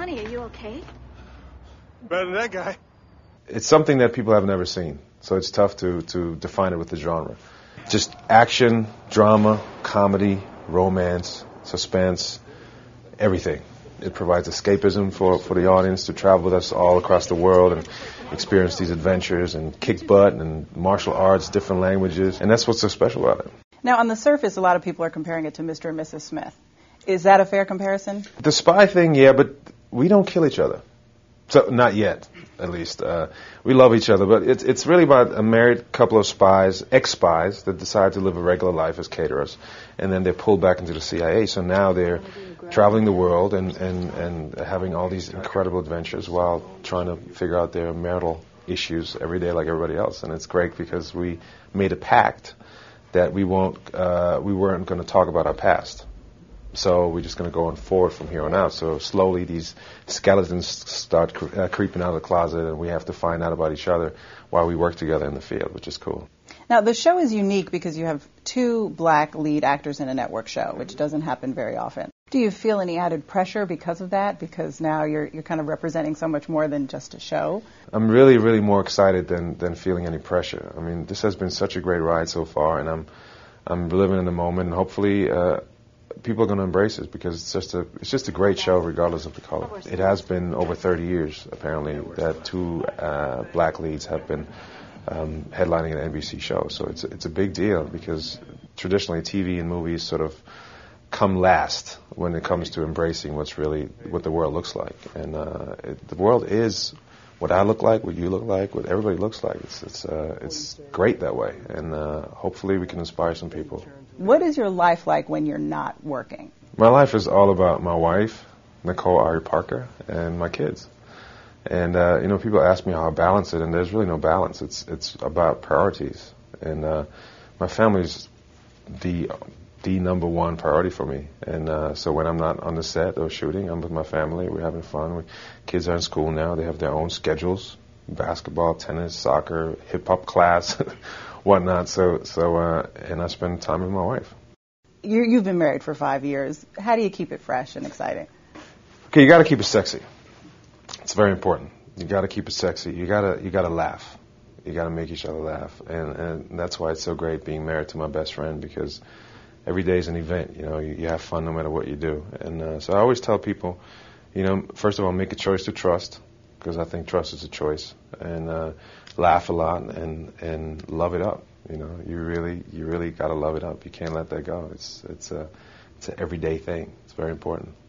honey, are you okay? Better than that guy. It's something that people have never seen, so it's tough to define it with the genre. Just action, drama, comedy, romance, suspense, everything. It provides escapism for the audience to travel with us all across the world and experience these adventures and kick butt and martial arts, different languages, and that's what's so special about it. Now, on the surface, a lot of people are comparing it to Mr. and Mrs. Smith. Is that a fair comparison? The spy thing, yeah, but we don't kill each other. So, not yet, at least. We love each other, but it's really about a married couple of spies, ex-spies, that decide to live a regular life as caterers, and then they're pulled back into the CIA. So now they're traveling the world and having all these incredible adventures while trying to figure out their marital issues every day like everybody else. And it's great because we made a pact that we weren't going to talk about our past. So we're just going to go on forward from here on out. So slowly these skeletons start creeping out of the closet, and we have to find out about each other while we work together in the field, which is cool. Now, the show is unique because you have two black lead actors in a network show, which doesn't happen very often. Do you feel any added pressure because of that? Because now you're kind of representing so much more than just a show? I'm really, really more excited than feeling any pressure. I mean, this has been such a great ride so far, and I'm living in the moment, and hopefully people are going to embrace it because it's just a great show regardless of the color. It has been over 30 years, apparently, that two black leads have been headlining an NBC show. So it's a big deal because traditionally TV and movies sort of come last when it comes to embracing what the world looks like. And the world is what I look like, what you look like, what everybody looks like. It's great that way, and hopefully we can inspire some people. What is your life like when you're not working? My life is all about my wife, Nicole Ari Parker, and my kids. And people ask me how I balance it, and there's really no balance. It's about priorities, and my family's the number one priority for me. And so when I'm not on the set or shooting, I'm with my family. We're having fun. Kids are in school now. They have their own schedules: basketball, tennis, soccer, hip hop class, whatnot. So and I spend time with my wife. You've been married for 5 years. How do you keep it fresh and exciting? Okay, you got to keep it sexy. It's very important. You got to keep it sexy. You got to laugh. You got to make each other laugh, and that's why it's so great being married to my best friend, because every day is an event. You have fun no matter what you do. And so I always tell people, first of all, make a choice to trust, because I think trust is a choice, and laugh a lot and love it up. You really got to love it up. You can't let that go. It's an everyday thing. It's very important.